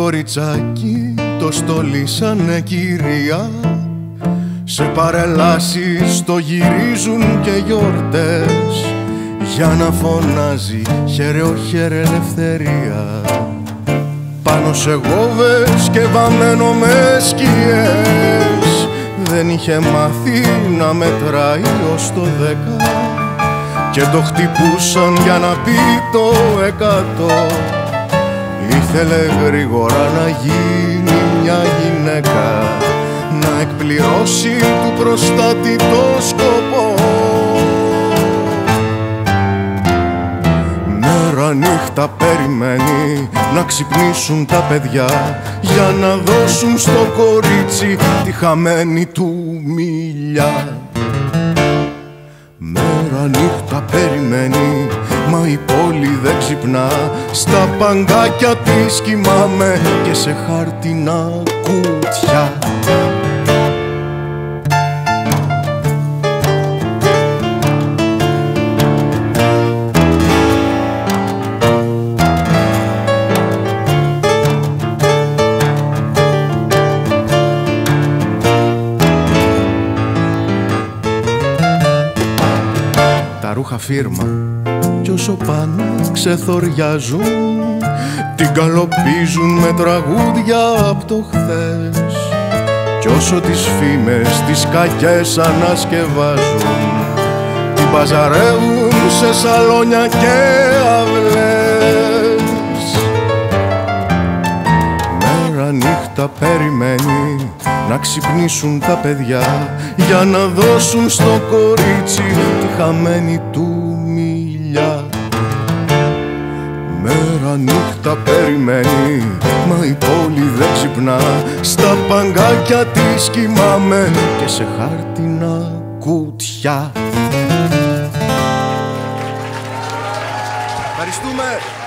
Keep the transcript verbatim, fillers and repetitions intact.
κοριτσάκι το στολίσανε κυρία. Σε παρελάσεις το γυρίζουν και γιορτές, για να φωνάζει χαίρε ο χαίρε ελευθερία. Πάνω σε γόβες και βαμμένο με σκιές, δεν είχε μάθει να μετράει ως το δέκα, και το χτυπούσαν για να πει το εκατό. Ήθελε γρήγορα να γίνει μια γυναίκα, να εκπληρώσει του προστάτη το σκοπό. Μέρα νύχτα περιμένει να ξυπνήσουν τα παιδιά, για να δώσουν στο κορίτσι τη χαμένη του μιλιά. Μέρα νύχτα περιμένει, μα η πόλη δεν ξυπνά. Στα παγκάκια της κοιμάμαι και σε χάρτινα κουτιά. Τα ρούχα φίρμα κι όσο πάνε ξεθοριάζουν, την καλοπίζουν με τραγούδια απ' το χθες, κι όσο τις φήμες τις κακές ανασκευάζουν, την παζαρεύουν σε σαλόνια και αυλές. Μέρα νύχτα περιμένει να ξυπνήσουν τα παιδιά, για να δώσουν στο κορίτσι τη χαμένη του μιλιά. Μέρα νύχτα περιμένει, μα η πόλη δεν ξυπνά. Στα παγκάκια της κοιμάμαι και σε χάρτινα κουτιά. Ευχαριστούμε!